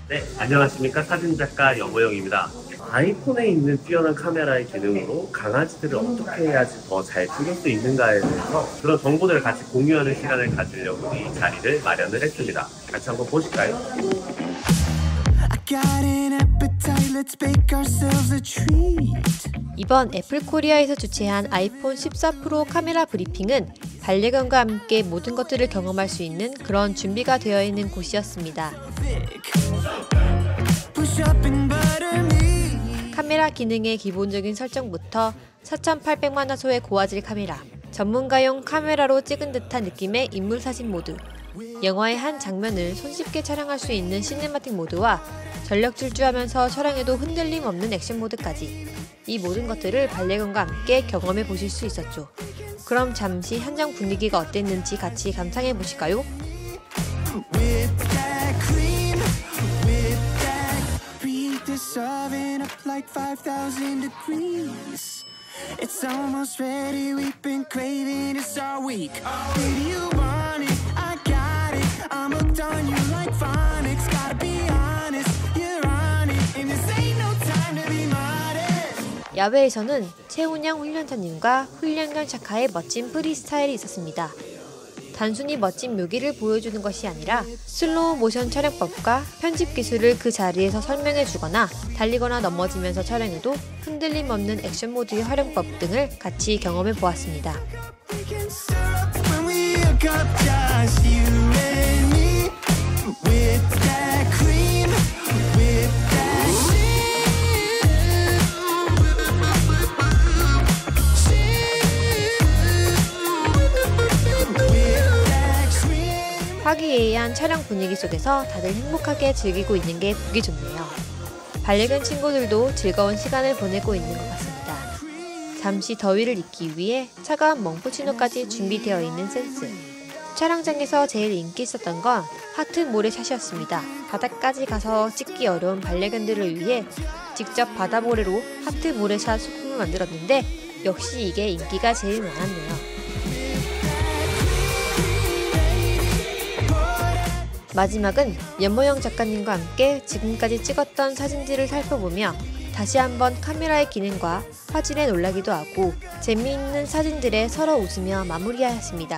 네, 안녕하십니까. 사진작가 여보영입니다. 아이폰에 있는 뛰어난 카메라의 기능으로 강아지들을 어떻게 해야지 더 잘 찍을 수 있는가에 대해서 그런 정보들을 같이 공유하는 시간을 가지려고 이 자리를 마련을 했습니다. 같이 한번 보실까요? 이번 애플코리아에서 주최한 아이폰 14 프로 카메라 브리핑은 반려견과 함께 모든 것들을 경험할 수 있는 그런 준비가 되어 있는 곳이었습니다. 카메라 기능의 기본적인 설정부터 4800만 화소의 고화질 카메라, 전문가용 카메라로 찍은 듯한 느낌의 인물 사진 모드, 영화의 한 장면을 손쉽게 촬영할 수 있는 시네마틱 모드와 전력 질주하면서 촬영에도 흔들림 없는 액션 모드까지 이 모든 것들을 반려견과 함께 경험해 보실 수 있었죠. 그럼 잠시 현장 분위기가 어땠는지 같이 감상해 보실까요? It's almost ready, we've been craving this all week. Baby, you want it, I got it. I'm hooked on you like phonics. Gotta be honest, you're on it, and this ain't no time to be modest. 야외에서는 최운영 훈련사님과 훈련견 샤카의 멋진 프리스타일이 있었습니다. 단순히 멋진 묘기를 보여주는 것이 아니라 슬로우 모션 촬영법과 편집 기술을 그 자리에서 설명해 주거나 달리거나 넘어지면서 촬영해도 흔들림 없는 액션 모드의 활용법 등을 같이 경험해 보았습니다. 화기애애한 촬영 분위기 속에서 다들 행복하게 즐기고 있는 게 보기 좋네요. 반려견 친구들도 즐거운 시간을 보내고 있는 것 같습니다. 잠시 더위를 잊기 위해 차가운 멍푸치노까지 준비되어 있는 센스. 촬영장에서 제일 인기 있었던 건 하트 모래샷이었습니다. 바닥까지 가서 찍기 어려운 반려견들을 위해 직접 바다모래로 하트 모래샷 소품을 만들었는데 역시 이게 인기가 제일 많았네요. 마지막은 연모영 작가님과 함께 지금까지 찍었던 사진들을 살펴보며 다시 한번 카메라의 기능과 화질에 놀라기도 하고 재미있는 사진들에 서로 웃으며 마무리하였습니다.